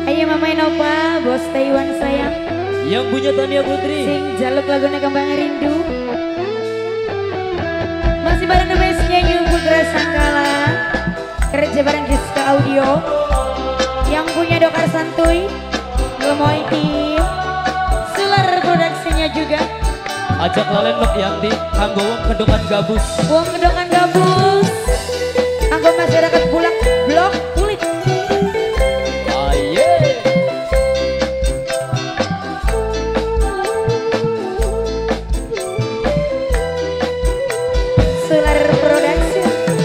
Ayo Mama Nova, bos Taiwan sayang. Yang punya Tania Putri. Sing jaluk lagunya Kembang Rindu. Masih bareng The Best-nya New Putra Sangkala. Kerja bareng Giska Audio. Yang punya Dokar Santuy, Gemoy Team, Sular produksinya juga. Ajak lalen Nok Yanti, kanggo wong kedongan gabus. Wong kedongan gabus. Kanggo masyarakat Bulak Blok Kulit. Aye. Sular production.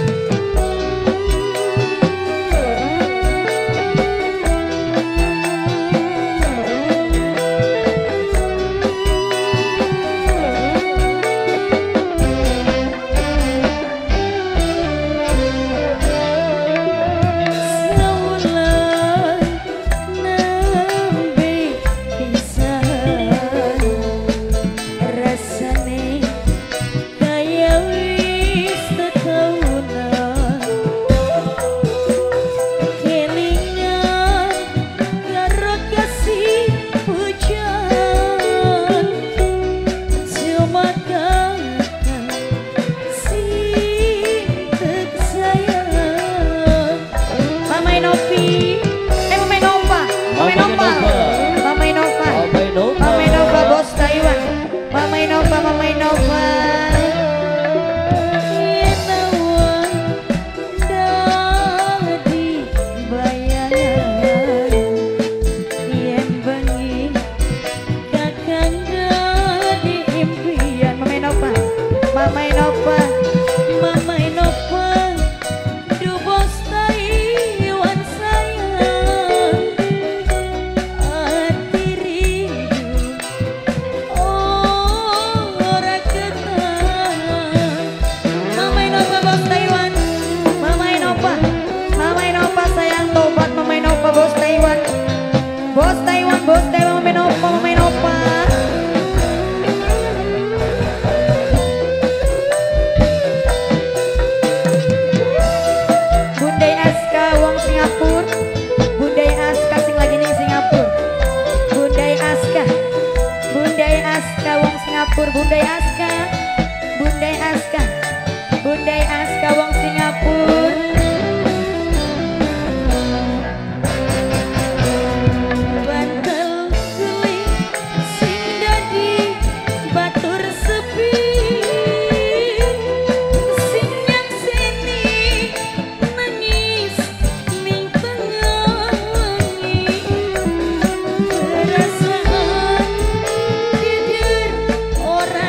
Bundai Aska, Bundai Aska, Bundai Aska wong Singapura. Bantel geling sing dadi batur sepi, sing nyakseni nangis ning tengah wengi. Perasaan tidur ora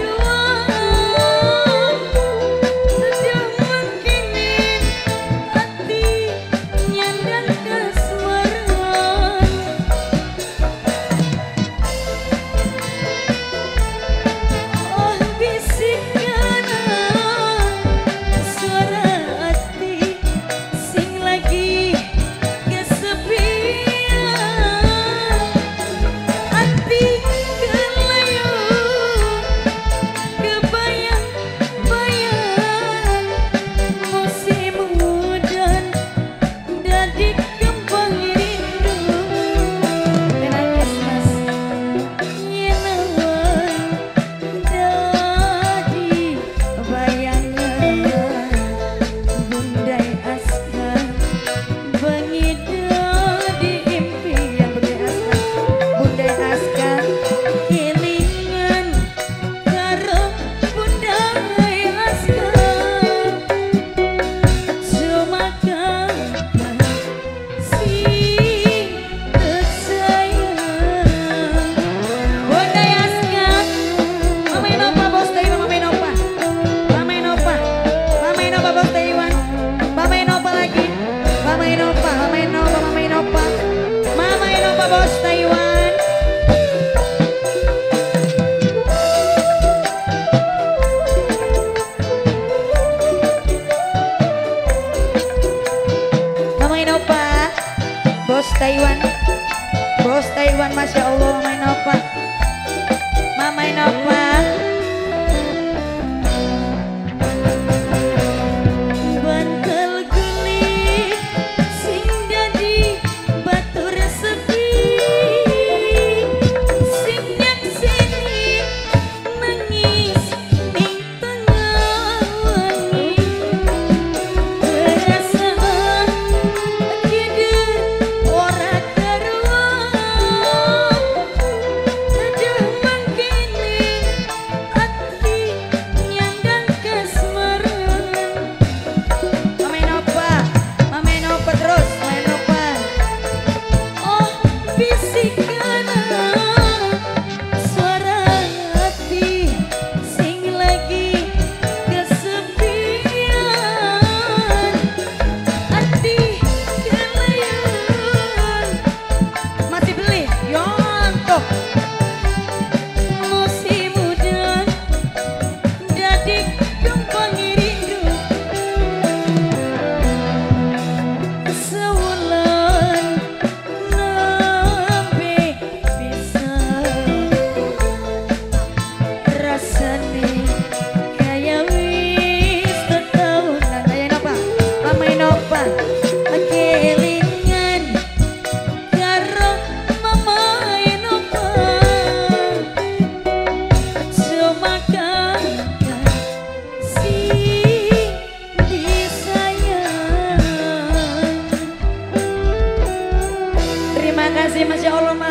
karuan, sedang mengkinin hati nyandang kasmaran. Oh bisikan suara hati sing lagi kesepian, hati kelayu kebayang-bayang musim hujan dadi kembang rindu. Menangis mas yen dadi bayangan. Bundai Aska bengi dadi impian. Bundai Aska kelingan karo Bundai Aska. Cuma kakak si tersayang. Bundai Aska, Mama Nova bos Taiwan, Mama Nova, Mama Nova, Mama Nova bos Taiwan, Mama Nova lagi, Mama Nova, Mama Nova, Mama Nova, Mama Nova bos Taiwan. Mama Nova, bos Taiwan, bos Taiwan, masya Allah, Mama Nova, Mama Nova. Bantel geling sing dadi batur Masya Allah,